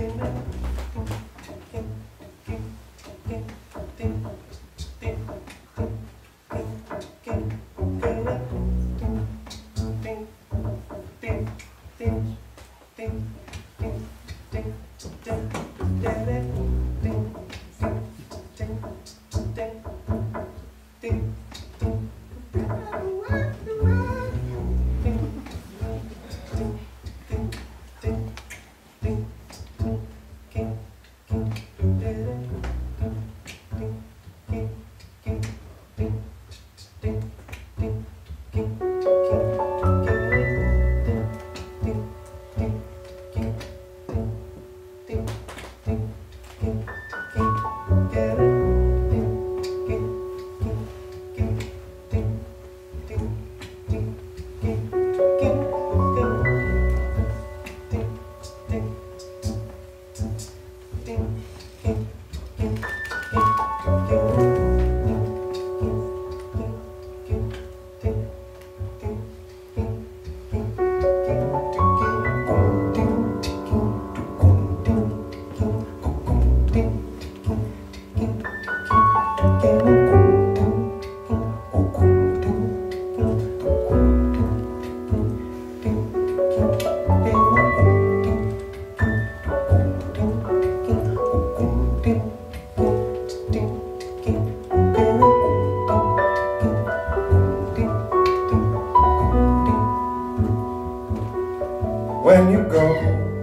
When you go,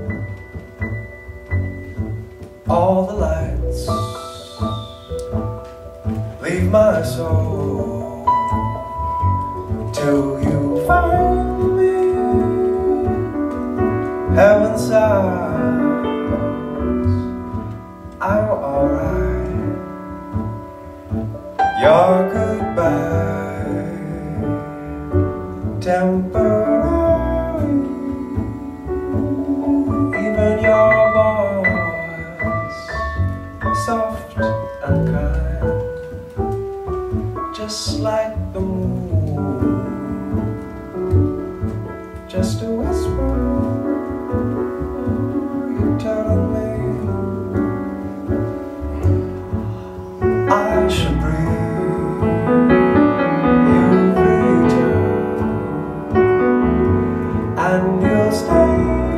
all the lights leave my soul till you find me. Heaven sighs, I'm alright. Your goodbye temporary. Even your voice, soft and kind, just like the moon, just a whisper, you're telling me I should breathe, you've returned, and you'll stay.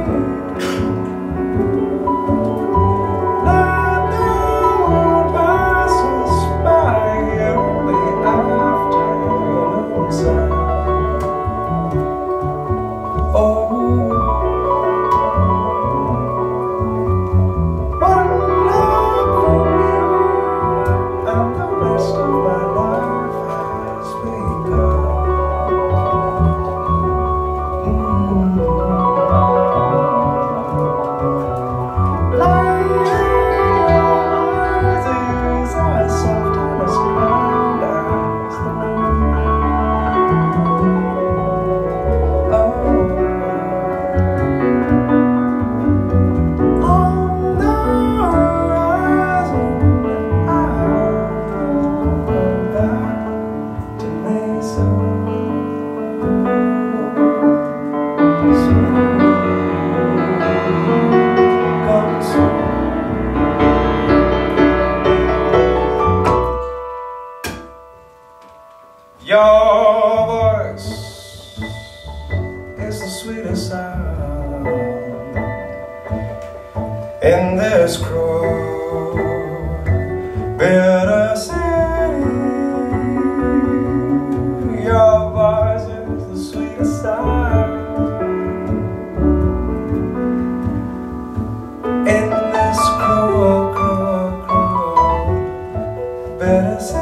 Your voice is the sweetest sound in this cruel, bitter city. Your voice is the sweetest sound in this cruel, cruel, cruel, bitter city.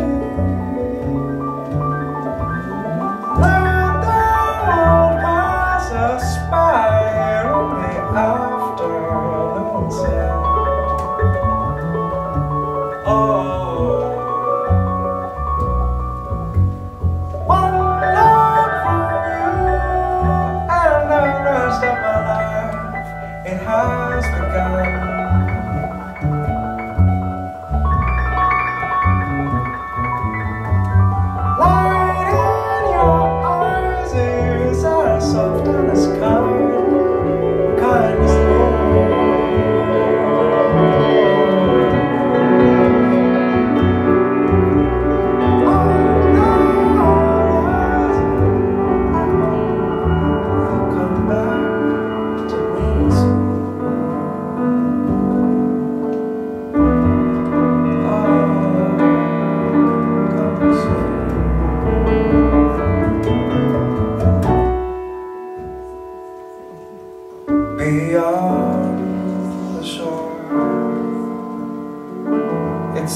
It has begun. Light in your eyes is as soft and as kind as gold.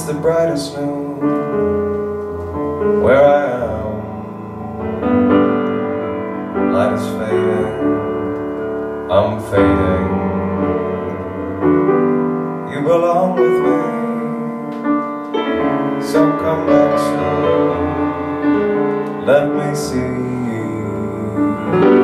It's the brightest noon where I am. Light is fading, I'm fading. You belong with me, so come back soon. Let me see.